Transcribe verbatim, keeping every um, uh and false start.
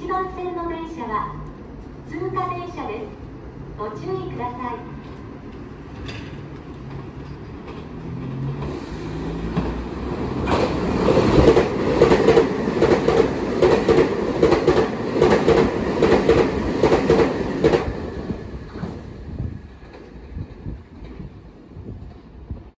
番線の電車は通過電車です。ご注意ください。